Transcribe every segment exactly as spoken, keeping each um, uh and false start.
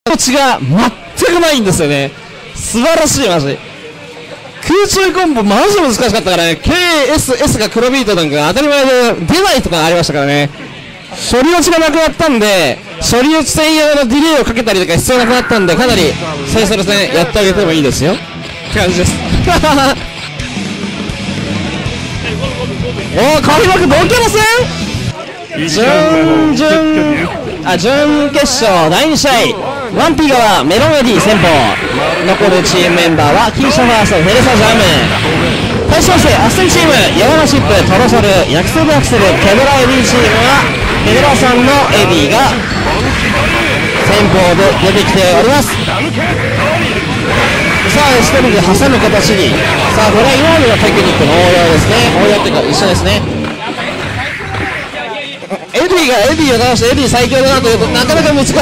持ちが全くないんですよね。素晴らしいマジ。空中コンボマジ難しかったからね。 ケーエスエス が黒ビートなんか当たり前で出ないとかありましたからね。処理落ちがなくなったんで、処理落ち専用のディレイをかけたりとか必要なくなったんで、かなり最初の戦やってあげてもいいですよって感じですおお、開幕同居の戦準々あ準決勝だいに試合、ワンピー側メロンエディ先鋒、残るチームメンバーはキーシャファースト、フェレサジャム、対しましてアッセンチームヤマナシップ、トロソル、ヤクセルアクセル、ケドラエディチームはケドラさんのエディが先鋒で出てきております。さあ一人で挟む形に、さあこれは今までのテクニックの応用ですね。応用っていうか一緒ですね。エディがエディを倒してエディ最強だなというとなかなか難しい。さ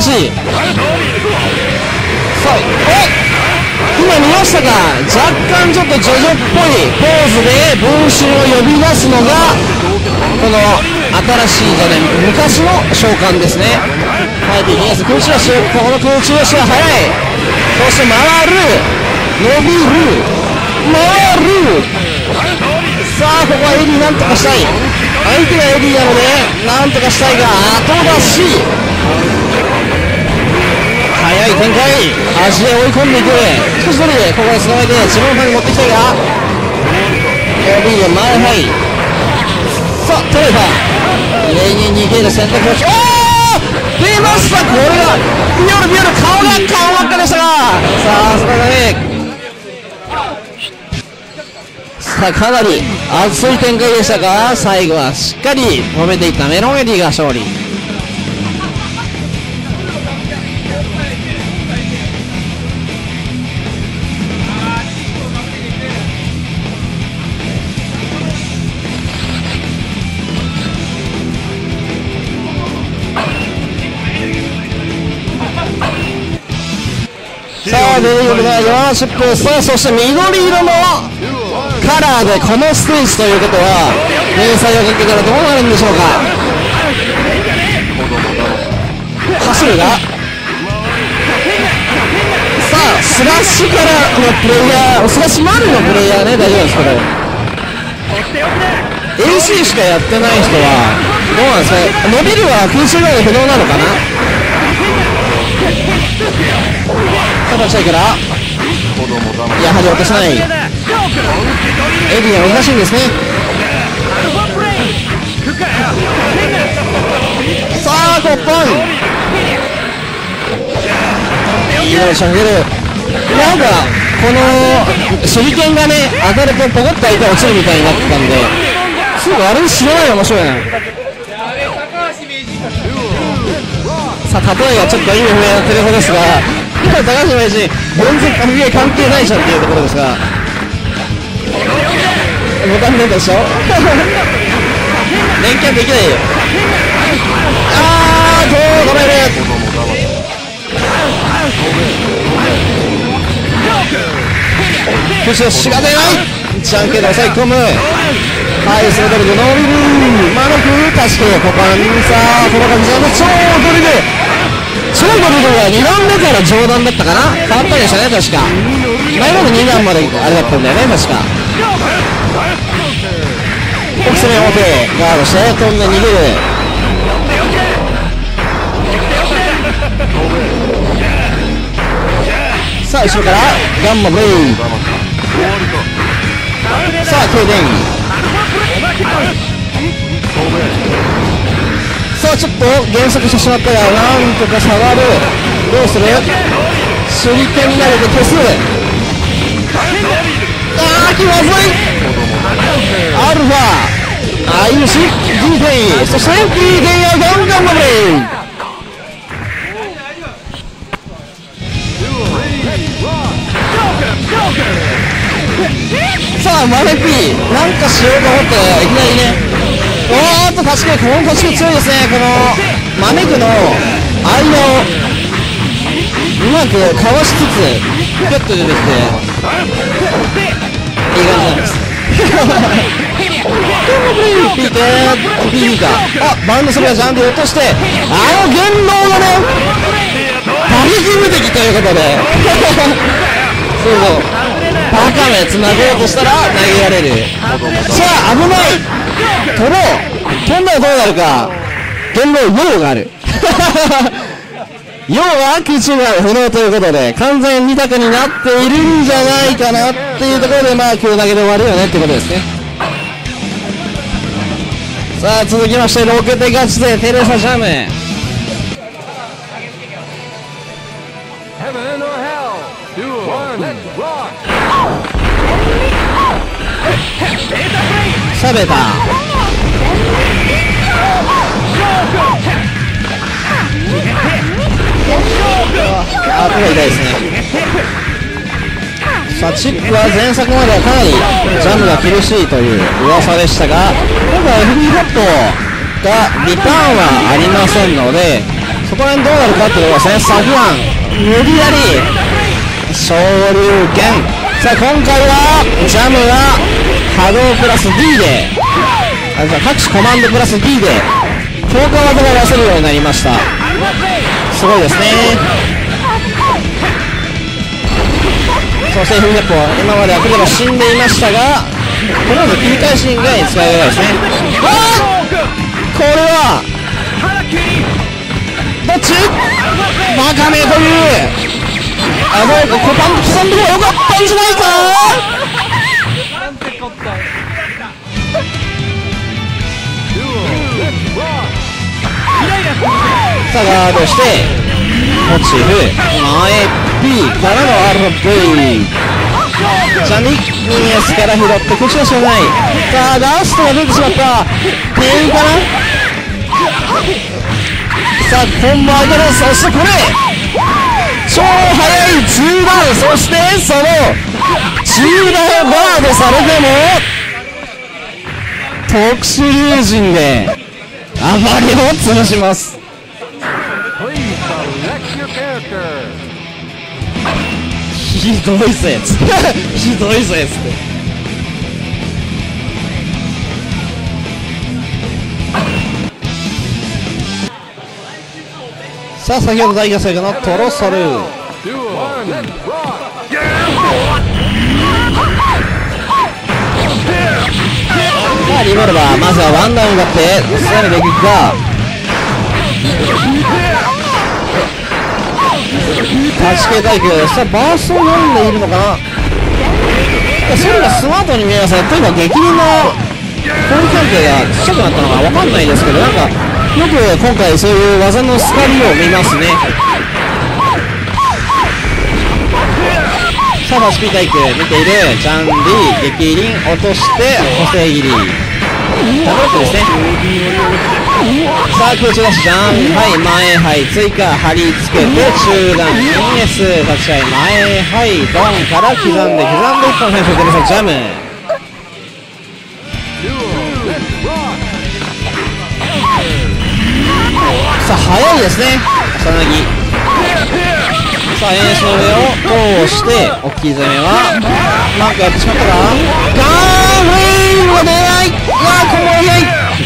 あお今見ましたか、若干ちょっとジョジョっぽいポーズで分身を呼び出すのがこの新しいじゃない昔の召喚ですね。はい、できます。空中足、この空中足は速い。そして回る、伸びる、回る。さあここはエディなんとかしたい。相手がエディなのでなんとかしたいが後出し。速い展開、足で追い込んでいく。少し取りでここでつなげて自分のファンに持ってきたいがエディが前入り。さあトレーファー永遠に逃げる選択をし、おー出ました。これがビオルビオル顔が顔ばっかでしたが、さあそれがね、さあかなり熱い展開でしたが最後はしっかり止めていったメロンエディが勝利。さあ出てくるのはヨアシップ、さあそして緑色のカラーでこのステージということは連載をかけたらどうなるんでしょうか。走るがさあスラッシュからのプレイヤー、スラッシュマルのプレイヤーね、大丈夫ですこれ エーシー しかやってない人はどうなんですかね。伸びるは空中側で不能なのかな。形だからやはり落とさない。エディは難しいんですね。さあコッポンいいのしゃげる。なんかこの手裏剣がね当たるとポコッと相手落ちるみたいになってたんですぐあれ知らない。面白いな。さあ例えがちょっと意味不明なテレフォですが高橋名人全然関係関係ないじゃんっていうところですがボタン連打でしょ連携できないよ。あーどう止める。そしてしが出ないじゃんけんで抑え込む。はいそれドリル伸びるマノク確か股間さあこの感じで超ドリル超ドリルがに段目から上段だったかな、変わったりでしたね確か。前までに段まであれだったんだよね確か。奥攻め表ガードして飛んで逃げる。さあ後ろからガンマブレイン。さあ停電。さあちょっと減速してしまったがなんとか下がる。どうする。手裏剣になると消す。あー気まずい。アルファアイムシ ディー テンそして ディー テンやガンガンマブレイン。さあマネピーなんかしようと思ったらいきなりね、おーっと確かにこの土地強いですね。この招くの間をうまくかわしつつピュッと出てきていい感じなんですピーテピーかあバウンドするがジャンプ落としてあの言動がね打撃無敵ことでそうそうバカめ繋ごうとしたら投げられる。さあ危ない、取ろう、飛んだらどうなるか。現場用がある要は空中が不能ということで完全に択になっているんじゃないかなっていうところで、まあ球投げで終わるよねってことですね。さあ続きましてろくてん勝ちでテレサジャム。さあベータあ、これ痛いですね。さあチップは前作まではかなりジャムが厳しいという噂でしたが、今回 エフディー カットがリターンはありませんので、そこら辺どうなるかっていうところですね。サフラン無理やり昇竜拳。さあ今回はジャムが波動プラス D で、あ、じゃあ各種コマンドプラス D で強化技が出せるようになりました。すごいですね。そしてフルネッポ今まではクレバ死んでいましたが、とりあえず切り返し以外に使えるぐらいですね。わあこれはどっちバカめという、あ、どうかコパン刻んでもよかったんじゃないか。さあガードしてモチーフ前 B からの アールブイ ジャミニエスから拾って口はしかない。さあラストが出てしまった。店員かな。さあコンボ上げる。そしてこれ超速い中段、そしてその中段をガードされても特殊竜神であまりを潰します。ひどいぜつひどいぜつってさあ先ほど大活躍のトロソル。さあリボルバー、まずはワンダウンがあってさらにできるか。タチ系対空。さあバーストを読んでいるのかな。それがスマートに見えますね。というか激鱗の攻撃関係がちっちゃくなったのか分かんないですけど、なんかよく今回そういう技のスカリを見ますね。さあバシピ対空見ているジャンリー、激鱗落として補正切りダブルックですね。さあ空中ダッシュジャン、はい前はい追加貼り付けて中段 イーエス 立ち合い前はいドンから刻んで刻んで一本選手出るさジャム。さあ速いですね草薙。さあ演習の上を通して大きい攻めはなんかやってしまったか。ガーンウェインは出ない。うわーこの速い。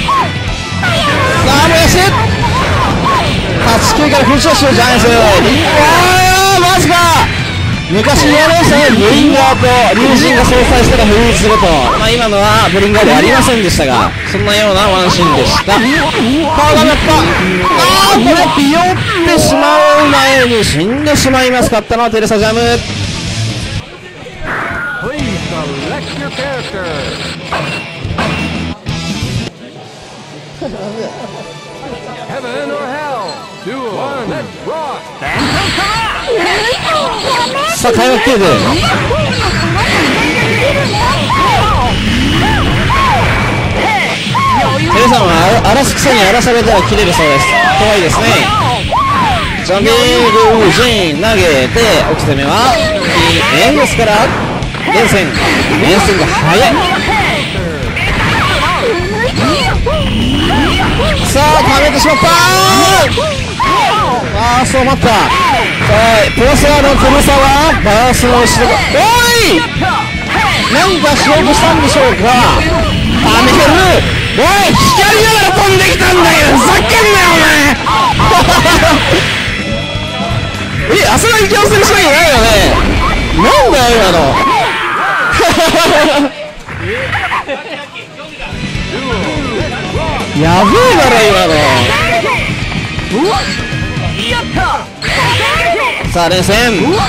さあもやしはちきゅうからフルシャッシュジャイアンツ。あーマジか。昔やりましたね。ブリンガーと龍神が相殺したらフリーズすると、まあ、今のはブリンガーではありませんでしたがそんなようなワンシーンでした。顔が鳴った。あーこれピヨってしまう前に死んでしまいます。勝ったのはテレサジャム。さあ開幕キューブテレさんは荒らすくせに荒らされたら切れるそうです。怖いですね。ジャンビーグジン投げて置き攻めはエンドスから連戦連戦が速い。さあ溜めてしまったー。あーそう待った。さあプラスアーのテレサはバースの後ろがおい何かしようとしたんでしょうか。溜めてる。おい光りながら飛んできたんだけどふざけんなよお前え、浅田にキャンセルしなきゃいけないよね。なんだよ今の。やべえだろ今の。さあ連戦。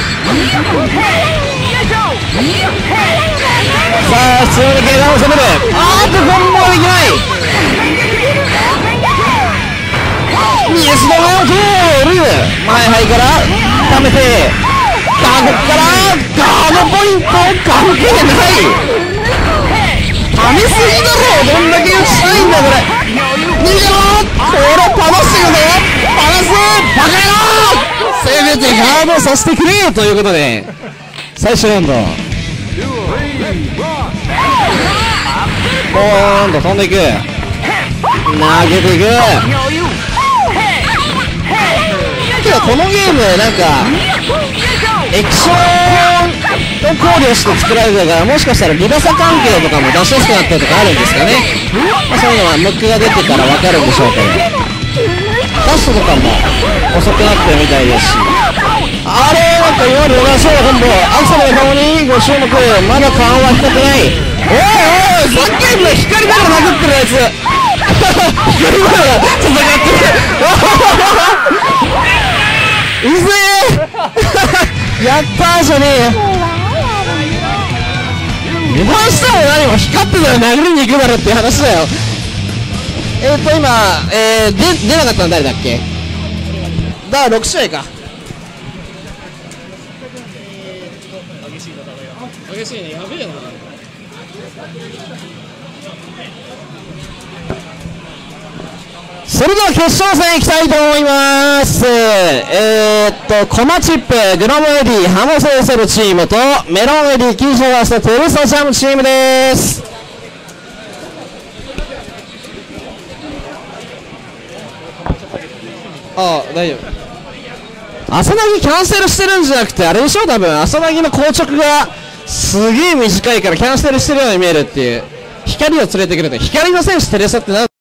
さあ普通に下段を攻める。あーっとコンボができない。イエスの上を通る。前肺から溜めてガードからガードポイント関係ない。溜めすぎだろ。どんだけ打ちたいんだこれ。逃げろ。これパナしてるぞ。パナスバカ野郎。せめてガードさせてくれということで最終ラウンドポーンと飛んでいく。投げていく。けどこのゲームなんかエクションを考慮して作られてるからもしかしたらリバサ関係とかも出しやすくなったりとかあるんですかね。まあ、そういうのはムックが出てから分かるんでしょうけどダストとかも遅くなってるみたいですしあれなんかいわゆる同じようなコンボアクセルの顔にご注目。まだ顔は光ってない。おいおいふざけんな。光りながら殴ってるやつ光りながら戦ってるうぜえやったーじゃねえよ。油断したも何も光ってたら殴りに行くだろっていう話だよ。えーと今、えー、で出なかったの誰だっけ。だからろく試合か。激しいね。やべえな。それでは決勝戦いきたいと思います。えー、っとコマチップグロムエディハモセーセルチームとメロンエディキンショガーストテルスタジアムチームです。ああ大丈夫。浅田キャンセルしてるんじゃなくてあれでしょ。多分浅田の硬直がすげえ短いからキャンセルしてるように見えるっていう。光を連れてくると光の選手テレサって何